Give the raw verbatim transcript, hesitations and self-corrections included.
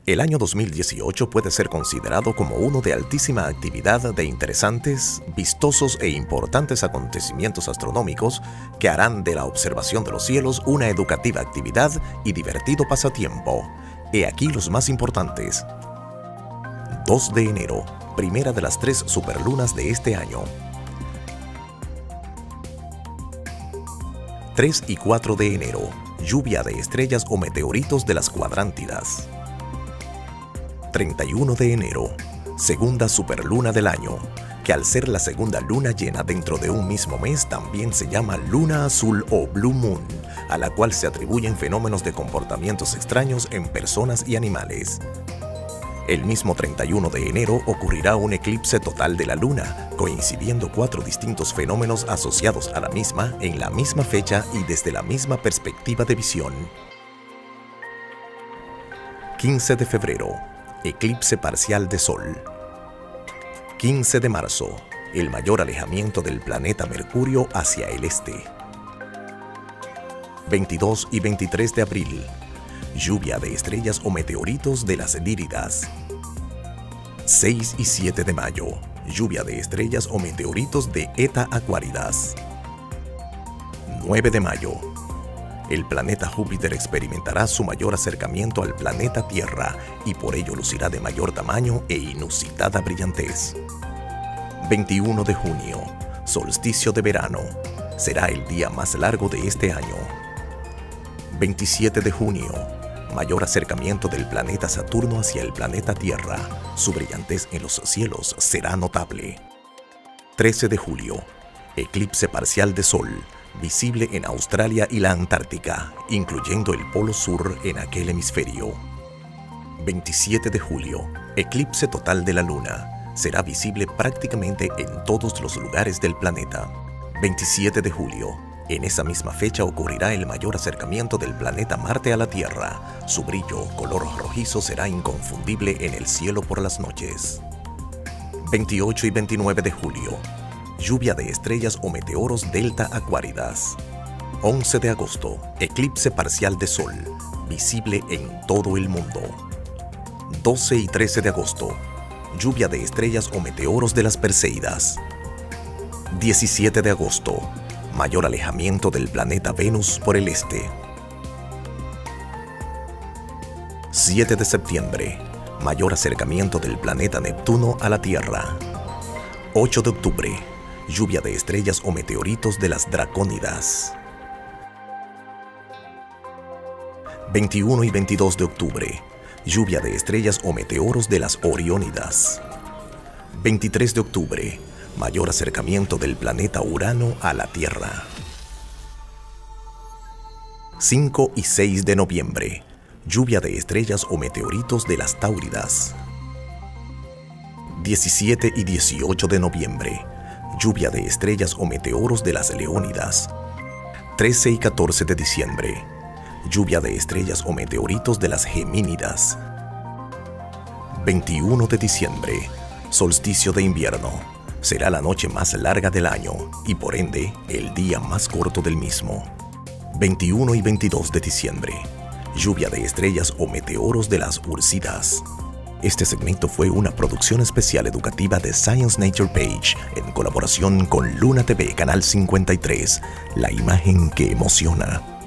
El año dos mil dieciocho puede ser considerado como uno de altísima actividad de interesantes, vistosos e importantes acontecimientos astronómicos que harán de la observación de los cielos una educativa actividad y divertido pasatiempo. He aquí los más importantes. dos de enero, primera de las tres superlunas de este año. tres y cuatro de enero, lluvia de estrellas o meteoritos de las cuadrántidas. treinta y uno de enero, segunda superluna del año, que al ser la segunda luna llena dentro de un mismo mes también se llama luna azul o blue moon, a la cual se atribuyen fenómenos de comportamientos extraños en personas y animales. El mismo treinta y uno de enero ocurrirá un eclipse total de la luna, coincidiendo cuatro distintos fenómenos asociados a la misma en la misma fecha y desde la misma perspectiva de visión. quince de febrero, eclipse parcial de Sol. quince de marzo, el mayor alejamiento del planeta Mercurio hacia el este. veintidós y veintitrés de abril, lluvia de estrellas o meteoritos de las Líridas. seis y siete de mayo, lluvia de estrellas o meteoritos de Eta Aquaridas. nueve de mayo, el planeta Júpiter experimentará su mayor acercamiento al planeta Tierra y por ello lucirá de mayor tamaño e inusitada brillantez. veintiuno de junio, solsticio de verano, será el día más largo de este año. veintisiete de junio, mayor acercamiento del planeta Saturno hacia el planeta Tierra, su brillantez en los cielos será notable. trece de julio, eclipse parcial de Sol, visible en Australia y la Antártica, incluyendo el Polo Sur en aquel hemisferio. veintisiete de julio, eclipse total de la Luna, será visible prácticamente en todos los lugares del planeta. veintisiete de julio, en esa misma fecha ocurrirá el mayor acercamiento del planeta Marte a la Tierra. Su brillo color rojizo será inconfundible en el cielo por las noches. veintiocho y veintinueve de julio, lluvia de estrellas o meteoros delta Aquáridas. once de agosto, eclipse parcial de Sol, visible en todo el mundo. doce y trece de agosto, lluvia de estrellas o meteoros de las Perseidas. diecisiete de agosto, mayor alejamiento del planeta Venus por el este. siete de septiembre, mayor acercamiento del planeta Neptuno a la Tierra. ocho de octubre, lluvia de estrellas o meteoritos de las Dracónidas. veintiuno y veintidós de octubre, lluvia de estrellas o meteoros de las Oriónidas. veintitrés de octubre, mayor acercamiento del planeta Urano a la Tierra. cinco y seis de noviembre, lluvia de estrellas o meteoritos de las Táuridas. diecisiete y dieciocho de noviembre, lluvia de estrellas o meteoros de las Leónidas. trece y catorce de diciembre, lluvia de estrellas o meteoritos de las Gemínidas. veintiuno de diciembre, solsticio de invierno. Será la noche más larga del año y por ende el día más corto del mismo. veintiuno y veintidós de diciembre, lluvia de estrellas o meteoros de las Ursíadas. Este segmento fue una producción especial educativa de Science Nature Page en colaboración con Luna T V Canal cincuenta y tres, la imagen que emociona.